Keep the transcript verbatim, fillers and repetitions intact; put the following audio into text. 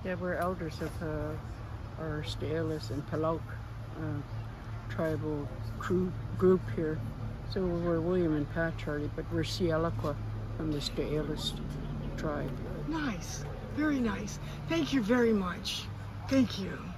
Yeah, we're elders of uh, our Staelis and Palauk uh, tribal crew, group here. So we're William and Pat, Charlie, but we're Sialakwa from the Staelis tribe. Nice. Very nice. Thank you very much. Thank you.